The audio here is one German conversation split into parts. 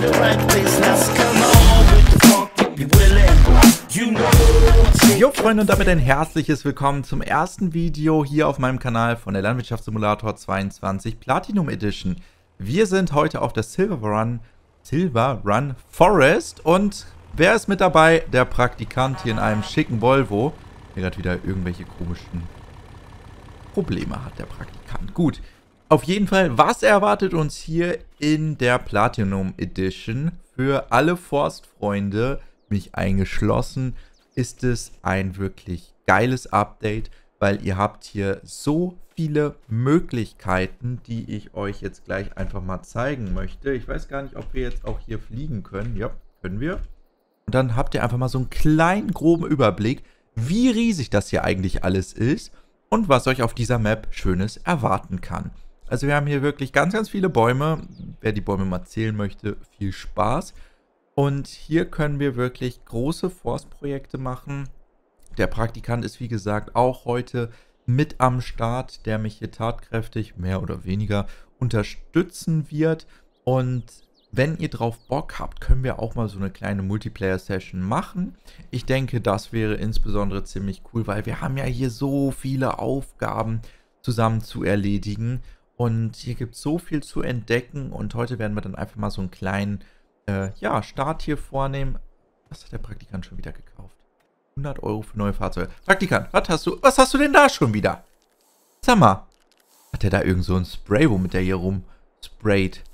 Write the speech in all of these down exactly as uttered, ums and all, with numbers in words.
the right place. Let's come on with the funk if you willing. You know. Jo Freunde, und damit ein herzliches Willkommen zum ersten Video hier auf meinem Kanal von der Landwirtschaftssimulator zweiundzwanzig Platinum Edition. Wir sind heute auf der Silver Run, Silver Run Forest und wer ist mit dabei? Der Praktikant hier in einem schicken Volvo, der gerade wieder irgendwelche komischen Probleme hat, der Praktikant. Gut, auf jeden Fall, was erwartet uns hier in der Platinum Edition? Für alle Forstfreunde, mich eingeschlossen, ist es ein wirklich geiles Update, weil ihr habt hier so viele Möglichkeiten, die ich euch jetzt gleich einfach mal zeigen möchte. Ich weiß gar nicht, ob wir jetzt auch hier fliegen können. Ja, können wir. Und dann habt ihr einfach mal so einen kleinen, groben Überblick, wie riesig das hier eigentlich alles ist und was euch auf dieser Map Schönes erwarten kann. Also wir haben hier wirklich ganz, ganz viele Bäume. Wer die Bäume mal zählen möchte, viel Spaß. Und hier können wir wirklich große Forstprojekte machen. Der Praktikant ist, wie gesagt, auch heute mit am Start, der mich hier tatkräftig, mehr oder weniger, unterstützen wird. Und wenn ihr drauf Bock habt, können wir auch mal so eine kleine Multiplayer-Session machen. Ich denke, das wäre insbesondere ziemlich cool, weil wir haben ja hier so viele Aufgaben zusammen zu erledigen. Und hier gibt es so viel zu entdecken. Und heute werden wir dann einfach mal so einen kleinen äh, ja, Start hier vornehmen. Was hat der Praktikant schon wieder gekauft? hundert Euro für neue Fahrzeuge. Praktikant, was hast du, was hast du denn da schon wieder? Sag mal, hat der da irgend so ein Spray, womit der hier rumsprayt?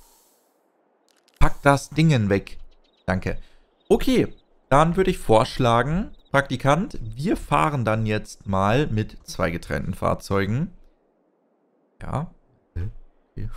Pack das Dingen weg. Danke. Okay, dann würde ich vorschlagen, Praktikant, wir fahren dann jetzt mal mit zwei getrennten Fahrzeugen. Ja. Okay.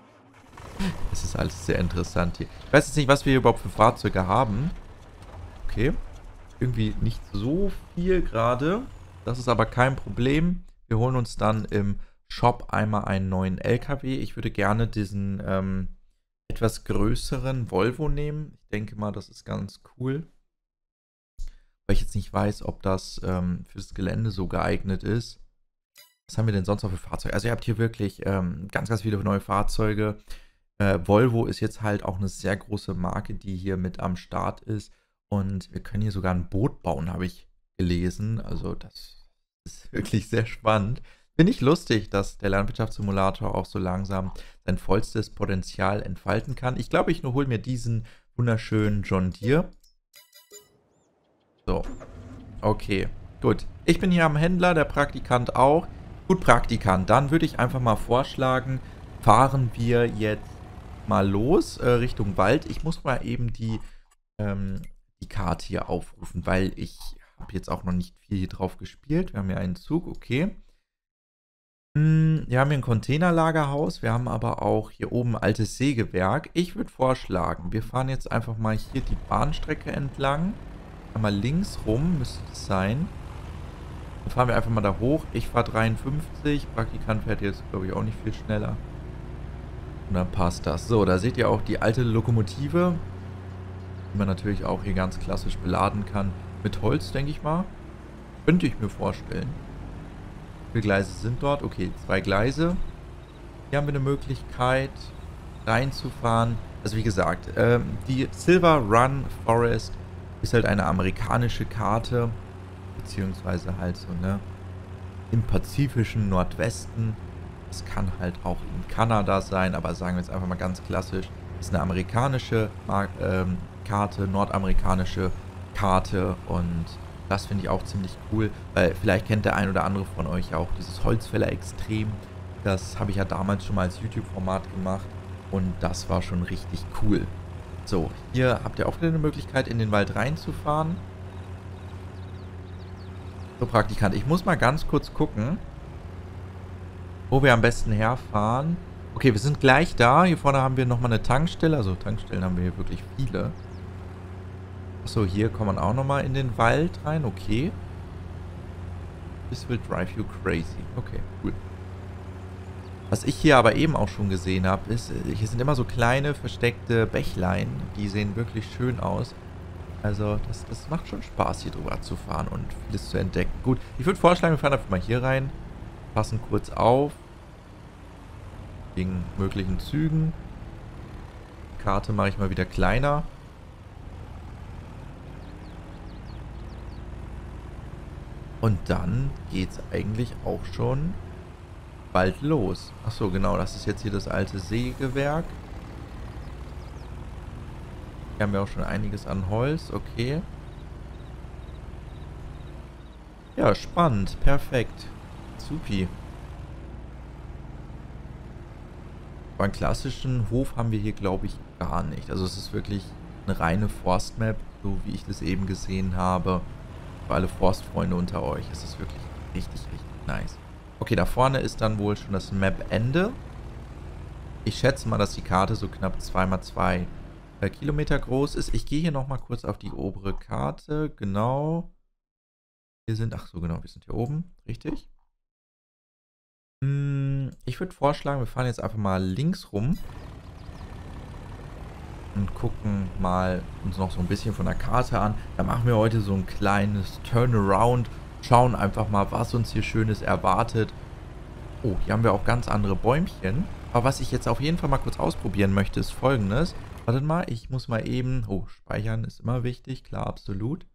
Das ist alles sehr interessant hier. Ich weiß jetzt nicht, was wir hier überhaupt für Fahrzeuge haben. Okay. Irgendwie nicht so viel gerade. Das ist aber kein Problem. Wir holen uns dann im Shop einmal einen neuen L K W. Ich würde gerne diesen ähm, etwas größeren Volvo nehmen. Ich denke mal, das ist ganz cool. Weil ich jetzt nicht weiß, ob das ähm, fürs Gelände so geeignet ist. Was haben wir denn sonst noch für Fahrzeuge? Also ihr habt hier wirklich ähm, ganz, ganz viele neue Fahrzeuge. Äh, Volvo ist jetzt halt auch eine sehr große Marke, die hier mit am Start ist. Und wir können hier sogar ein Boot bauen, habe ich gelesen. Also das ist wirklich sehr spannend. Finde ich lustig, dass der Landwirtschaftssimulator auch so langsam sein vollstes Potenzial entfalten kann. Ich glaube, ich nur hole mir diesen wunderschönen John Deere. So, okay, gut. Ich bin hier am Händler, der Praktikant auch. Gut, Praktikant, dann würde ich einfach mal vorschlagen, fahren wir jetzt mal los äh, Richtung Wald. Ich muss mal eben die... Ähm, die Karte hier aufrufen, weil ich habe jetzt auch noch nicht viel hier drauf gespielt. Wir haben hier einen Zug, okay. Hm, wir haben hier ein Containerlagerhaus, wir haben aber auch hier oben ein altes Sägewerk. Ich würde vorschlagen, wir fahren jetzt einfach mal hier die Bahnstrecke entlang. Einmal links rum müsste es sein. Dann fahren wir einfach mal da hoch. Ich fahre dreiundfünfzig, Praktikant fährt jetzt, glaube ich, auch nicht viel schneller. Und dann passt das. So, da seht ihr auch die alte Lokomotive, die man natürlich auch hier ganz klassisch beladen kann. Mit Holz, denke ich mal. Könnte ich mir vorstellen. Wie viele Gleise sind dort? Okay, zwei Gleise. Hier haben wir eine Möglichkeit, reinzufahren. Also wie gesagt, ähm, die Silver Run Forest ist halt eine amerikanische Karte. Beziehungsweise halt so, ne, im pazifischen Nordwesten. Es kann halt auch in Kanada sein, aber sagen wir jetzt einfach mal ganz klassisch, ist eine amerikanische Mar ähm, Karte, nordamerikanische Karte und das finde ich auch ziemlich cool, weil vielleicht kennt der ein oder andere von euch ja auch dieses Holzfäller Extrem. Das habe ich ja damals schon mal als YouTube-Format gemacht und das war schon richtig cool. So, hier habt ihr auch wieder eine Möglichkeit, in den Wald reinzufahren. So, Praktikant, ich muss mal ganz kurz gucken, wo wir am besten herfahren. Okay, wir sind gleich da. Hier vorne haben wir nochmal eine Tankstelle. Also Tankstellen haben wir hier wirklich viele. Achso, hier kommt man auch nochmal in den Wald rein. Okay. This will drive you crazy. Okay, cool. Was ich hier aber eben auch schon gesehen habe, ist, hier sind immer so kleine versteckte Bächlein. Die sehen wirklich schön aus. Also das, das macht schon Spaß, hier drüber zu fahren und vieles zu entdecken. Gut, ich würde vorschlagen, wir fahren einfach mal hier rein. Passen kurz auf. Wegen möglichen Zügen. Karte mache ich mal wieder kleiner. Und dann geht's eigentlich auch schon bald los. Achso, genau, das ist jetzt hier das alte Sägewerk. Hier haben wir auch schon einiges an Holz, okay. Ja, spannend, perfekt. Supi. Aber einen klassischen Hof haben wir hier, glaube ich, gar nicht. Also es ist wirklich eine reine Forstmap, so wie ich das eben gesehen habe. Für alle Forstfreunde unter euch ist es wirklich richtig, richtig nice. Okay, da vorne ist dann wohl schon das Map-Ende. Ich schätze mal, dass die Karte so knapp zwei mal zwei Kilometer groß ist. Ich gehe hier nochmal kurz auf die obere Karte. Genau. Wir sind, ach so genau, wir sind hier oben. Richtig. Hm, ich würde vorschlagen, wir fahren jetzt einfach mal links rum. Und gucken mal uns noch so ein bisschen von der Karte an. Da machen wir heute so ein kleines Turnaround. Schauen einfach mal, was uns hier Schönes erwartet. Oh, hier haben wir auch ganz andere Bäumchen. Aber was ich jetzt auf jeden Fall mal kurz ausprobieren möchte, ist Folgendes. Wartet mal, ich muss mal eben... Oh, speichern ist immer wichtig, klar, absolut.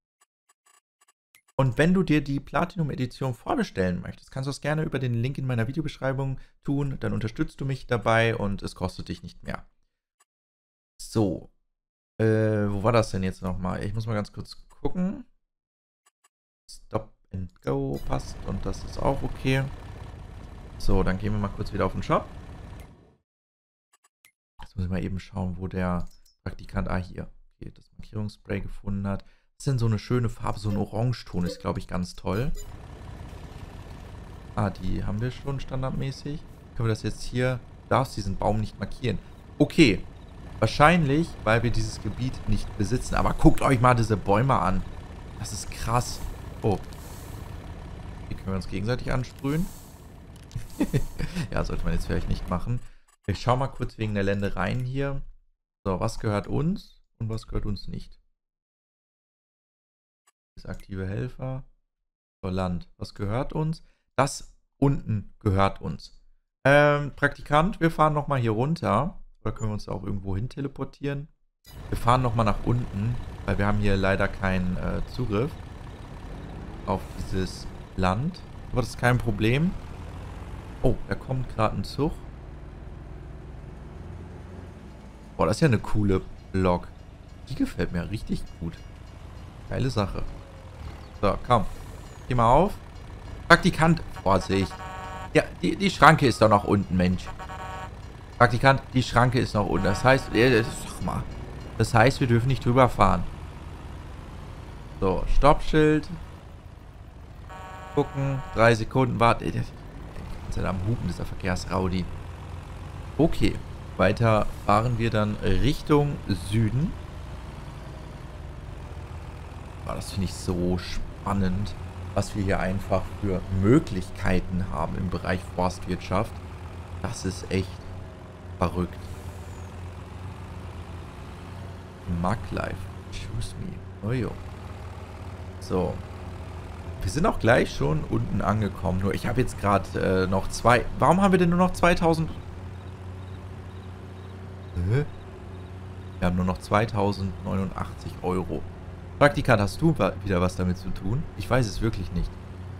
Und wenn du dir die Platinum-Edition vorbestellen möchtest, kannst du das gerne über den Link in meiner Videobeschreibung tun. Dann unterstützt du mich dabei und es kostet dich nicht mehr. So. Äh, wo war das denn jetzt nochmal? Ich muss mal ganz kurz gucken. Stop and Go passt und das ist auch okay. So, dann gehen wir mal kurz wieder auf den Shop. Jetzt muss ich mal eben schauen, wo der Praktikant... Ah, hier. Okay, das Markierungsspray gefunden hat. Das ist denn so eine schöne Farbe, so ein Orangeton ist, glaube ich, ganz toll. Ah, die haben wir schon standardmäßig. Können wir das jetzt hier... Du darfst diesen Baum nicht markieren. Okay. Wahrscheinlich, weil wir dieses Gebiet nicht besitzen. Aber guckt euch mal diese Bäume an. Das ist krass. Oh. Hier können wir uns gegenseitig ansprühen. Ja, sollte man jetzt vielleicht nicht machen. Ich schau mal kurz wegen der Ländereien hier. So, was gehört uns und was gehört uns nicht? Das aktive Helfer. So, Land. Was gehört uns? Das unten gehört uns. Ähm, Praktikant, wir fahren nochmal hier runter. Oder können wir uns auch irgendwo hin teleportieren? Wir fahren nochmal nach unten, weil wir haben hier leider keinen äh, Zugriff auf dieses Land. Aber das ist kein Problem. Oh, da kommt gerade ein Zug. Boah, das ist ja eine coole Lok. Die gefällt mir richtig gut. Geile Sache. So, komm. Geh mal auf. Praktikant. Vorsicht. Ja, die, die Schranke ist doch noch unten, Mensch. Praktikant, die Schranke ist noch unten. Das heißt, äh, sag mal. Das heißt, wir dürfen nicht drüber fahren. So, Stoppschild. Gucken. Drei Sekunden. Warte. Der ist halt am Hupen, dieser Verkehrsraudi. Okay. Weiter fahren wir dann Richtung Süden. Oh, das finde ich so spannend, was wir hier einfach für Möglichkeiten haben im Bereich Forstwirtschaft. Das ist echt verrückt. Mug Life. Choose me. Oh jo. So. Wir sind auch gleich schon unten angekommen. Nur ich habe jetzt gerade äh, noch zwei... Warum haben wir denn nur noch zweitausend... Hä? Wir haben nur noch zweitausendneunundachtzig Euro. Praktikant, hast du wieder was damit zu tun? Ich weiß es wirklich nicht.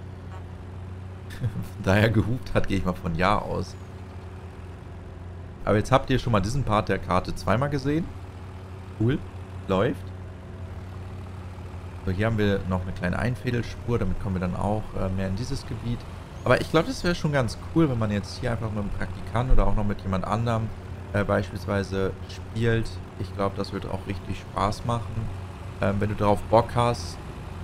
Da er gehupt hat, gehe ich mal von Ja aus. Aber jetzt habt ihr schon mal diesen Part der Karte zweimal gesehen. Cool. Läuft. So, hier haben wir noch eine kleine Einfädelspur. Damit kommen wir dann auch äh, mehr in dieses Gebiet. Aber ich glaube, das wäre schon ganz cool, wenn man jetzt hier einfach mit einem Praktikant oder auch noch mit jemand anderem äh, beispielsweise spielt. Ich glaube, das wird auch richtig Spaß machen. Ähm, wenn du darauf Bock hast.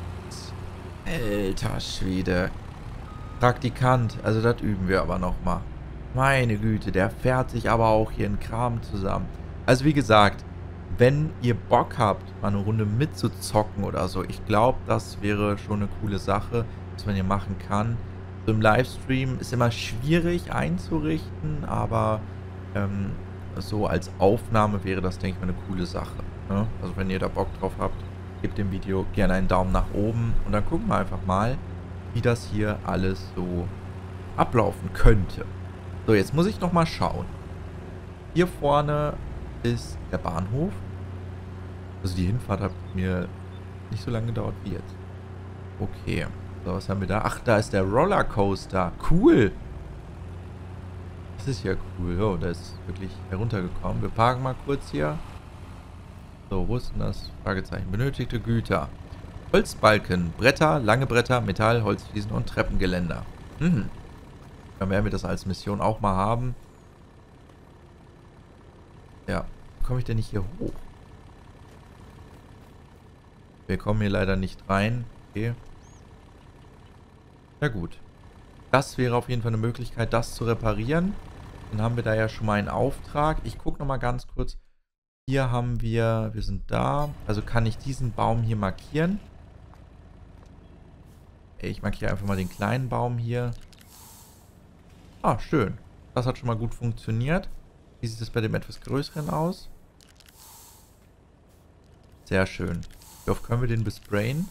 Alter Schwede. Praktikant. Also das üben wir aber nochmal. Meine Güte, der fährt sich aber auch hier in Kram zusammen. Also wie gesagt, wenn ihr Bock habt, mal eine Runde mitzuzocken oder so, ich glaube, das wäre schon eine coole Sache, was man hier machen kann. So im Livestream ist immer schwierig einzurichten, aber ähm, so als Aufnahme wäre das, denke ich mal, eine coole Sache. Ne? Also wenn ihr da Bock drauf habt, gebt dem Video gerne einen Daumen nach oben und dann gucken wir einfach mal, wie das hier alles so ablaufen könnte. So, jetzt muss ich nochmal schauen. Hier vorne ist der Bahnhof. Also die Hinfahrt hat mir nicht so lange gedauert wie jetzt. Okay. So, was haben wir da? Ach, da ist der Rollercoaster. Cool. Das ist ja cool. Oh, der ist wirklich heruntergekommen. Wir parken mal kurz hier. So, wo ist denn das? Fragezeichen. Benötigte Güter. Holzbalken, Bretter, lange Bretter, Metall, Holzfliesen und Treppengeländer. Mhm. Dann werden wir das als Mission auch mal haben. Ja. Komme ich denn nicht hier hoch? Wir kommen hier leider nicht rein. Okay. Na gut. Das wäre auf jeden Fall eine Möglichkeit, das zu reparieren. Dann haben wir da ja schon mal einen Auftrag. Ich gucke nochmal ganz kurz. Hier haben wir, wir sind da. Also kann ich diesen Baum hier markieren. Ich markiere einfach mal den kleinen Baum hier. Ah, schön. Das hat schon mal gut funktioniert. Wie sieht es bei dem etwas größeren aus? Sehr schön. Wie oft können wir den besprayen?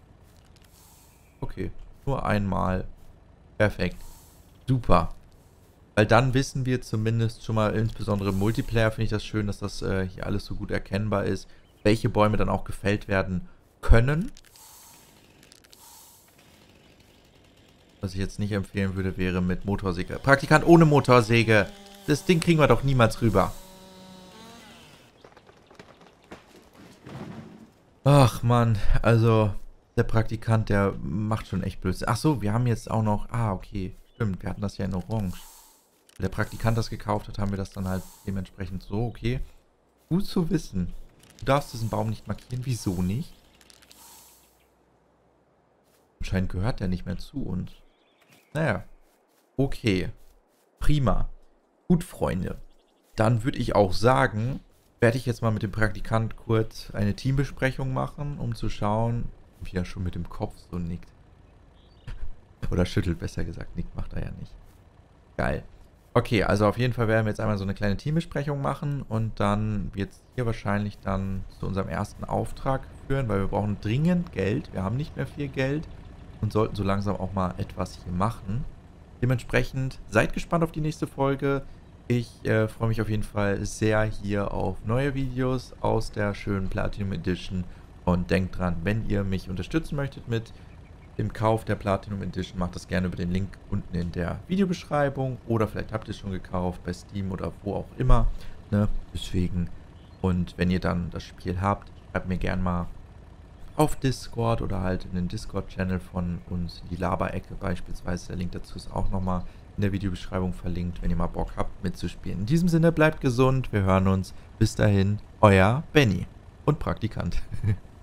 Okay, nur einmal. Perfekt. Super. Weil dann wissen wir zumindest schon mal, insbesondere im Multiplayer finde ich das schön, dass das äh, hier alles so gut erkennbar ist, welche Bäume dann auch gefällt werden können. Was ich jetzt nicht empfehlen würde, wäre mit Motorsäge. Praktikant ohne Motorsäge. Das Ding kriegen wir doch niemals rüber. Ach Mann, also der Praktikant, der macht schon echt Blödsinn. Ach so, wir haben jetzt auch noch... Ah, okay. Stimmt, wir hatten das ja in Orange. Wenn der Praktikant das gekauft hat, haben wir das dann halt dementsprechend so, okay. Gut zu wissen. Du darfst diesen Baum nicht markieren. Wieso nicht? Anscheinend gehört der nicht mehr zu uns. Naja. Okay. Prima. Gut, Freunde. Dann würde ich auch sagen, werde ich jetzt mal mit dem Praktikant kurz eine Teambesprechung machen, um zu schauen, wie er schon mit dem Kopf so nickt. Oder schüttelt, besser gesagt. Nickt macht er ja nicht. Geil. Okay, also auf jeden Fall werden wir jetzt einmal so eine kleine Teambesprechung machen und dann wird es hier wahrscheinlich dann zu unserem ersten Auftrag führen, weil wir brauchen dringend Geld. Wir haben nicht mehr viel Geld und sollten so langsam auch mal etwas hier machen. Dementsprechend seid gespannt auf die nächste Folge. Ich äh, freue mich auf jeden Fall sehr hier auf neue Videos aus der schönen Platinum Edition und denkt dran, wenn ihr mich unterstützen möchtet mit dem Kauf der Platinum Edition, macht das gerne über den Link unten in der Videobeschreibung oder vielleicht habt ihr es schon gekauft bei Steam oder wo auch immer, ne? Deswegen, und wenn ihr dann das Spiel habt, schreibt mir gerne mal auf Discord oder halt in den Discord-Channel von uns, die Laber-Ecke beispielsweise. Der Link dazu ist auch nochmal in der Videobeschreibung verlinkt, wenn ihr mal Bock habt mitzuspielen. In diesem Sinne, bleibt gesund, wir hören uns. Bis dahin, euer Benny und Praktikant.